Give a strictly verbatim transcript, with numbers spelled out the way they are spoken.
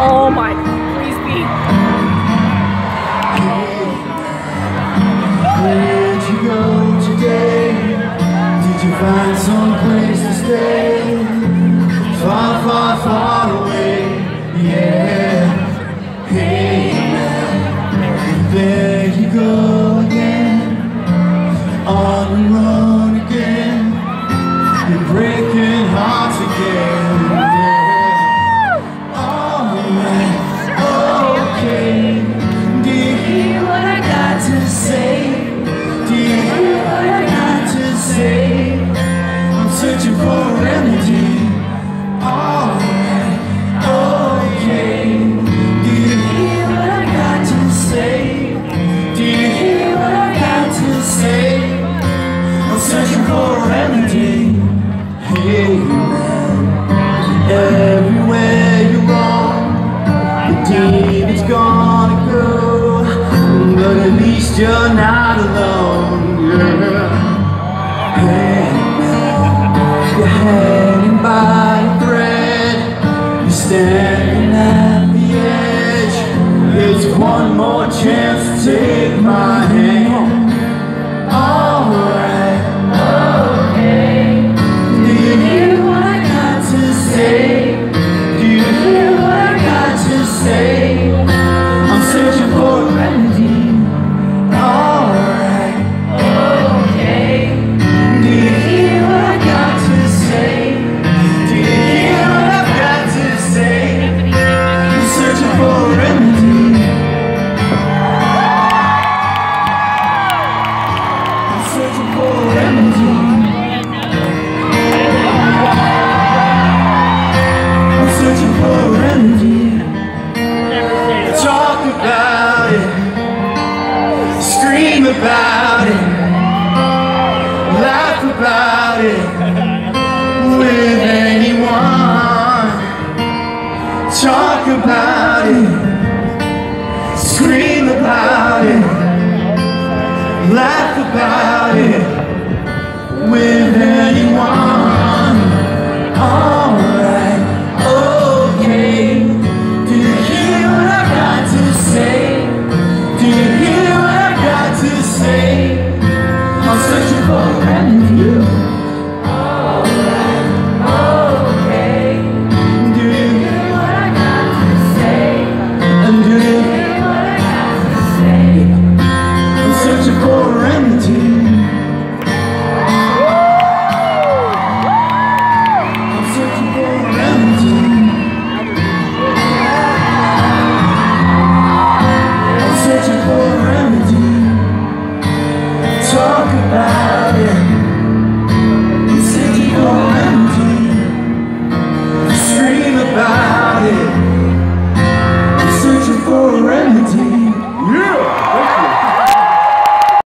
Oh my, please be. Where'd you go today? Did you find some place to stay? Far, far, far away, yeah. Hey, there you go again, on the road again. You're breaking hearts again, yeah. Alright, okay. Do you hear what I got to say? Do you hear what I got to say? I'm searching for a remedy. Alright, okay. Do you hear what I got to say? Do you hear what I got to say? I'm searching for a remedy. Hey man, everywhere you roam, the demon's gonna go, but at least you're not alone, yeah. Hey man, you're hanging by a thread, you're standing at the edge. It's one more chance to take my hand. Alright, okay. Do you hear what I got to say? Do you hear what I got to say? I'm searching for a remedy. Alright, okay. Do you hear what I got to say? Do you hear what I've got to say? I'm searching for a remedy. I'm searching for a remedy. I'm searching for a remedy. Talk about it, scream about it, laugh about it with anyone. Talk about it, scream about it, laugh about it with anyone.